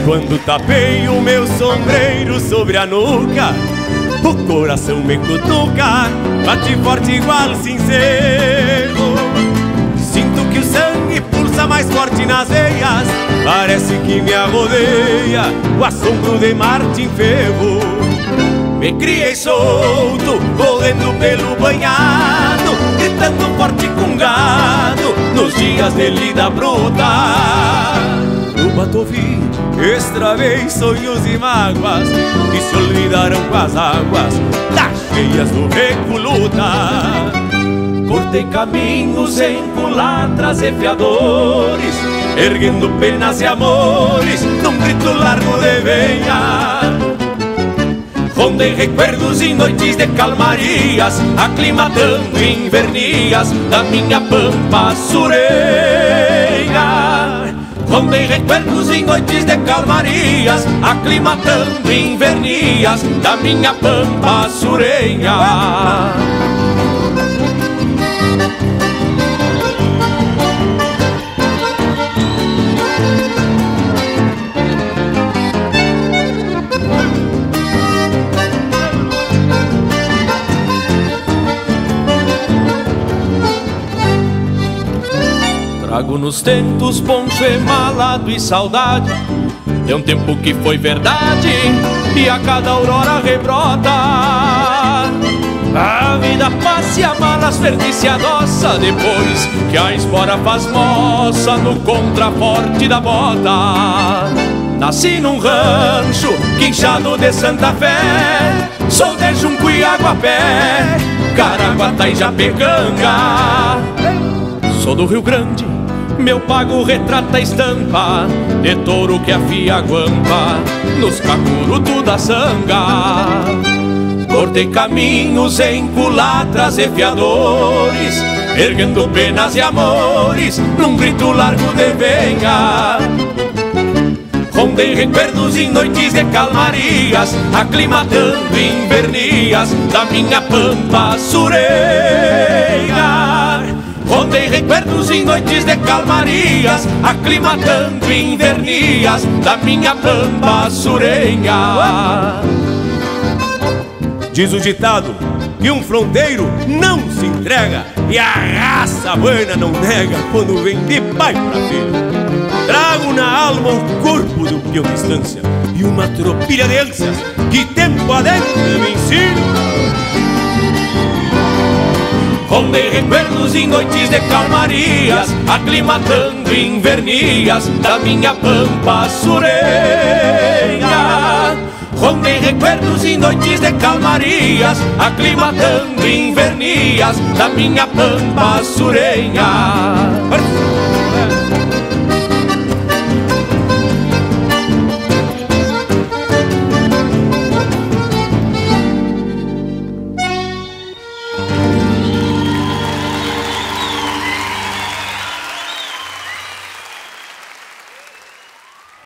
Quando tapei o meu sombreiro sobre a nuca, o coração me cutuca, bate forte igual sincero. Sinto que o sangue pulsa mais forte nas veias, parece que me arrodeia o assombro de Martim Ferro. Me criei solto, correndo pelo banhado, gritando forte com gado, nos dias de lida bruta. No Batovi extravei sonhos e mágoas que se olvidaram com as águas das cheias do Recoluta. Cortei caminhos em culatras e fiadores, erguendo penas e amores num grito largo de venha. Rondei recuerdos em noites de calmarias, aclimatando invernias da minha pampa sureira. Rondei recuerdos em noites de calmarias, aclimatando invernias da minha pampa sureira. Trago nos tentos poncho emalado e saudade de um tempo que foi verdade e a cada aurora rebrota. A vida passa e a malas verdice adoça depois que a espora faz moça no contraforte da bota. Nasci num rancho quinchado de Santa Fé, sou de Junco e Aguapé, Caraguatá e Japecanga. Sou do Rio Grande, meu pago retrata a estampa de touro que afia a guampa nos cacurutos da sanga. Cortei caminhos em culatras e fiadores, erguendo penas e amores num grito largo de venha. Rondei recuerdos em noites de calmarias, aclimatando invernias da minha pampa sureira. Rondei recuerdos em noites de calmarias, aclimatando invernias da minha pampa sureira. Diz o ditado que um fronteiro não se entrega e a raça buena não nega quando vem de pai pra filho. Trago na alma o corpo do peão de estância e uma tropilha de ânsias que tempo adentro me ensino. Rondei recuerdos em noites de calmarias, aclimatando invernias da minha pampa sureira. Rondei recuerdos em noites de calmarias, aclimatando invernias da minha pampa sureira.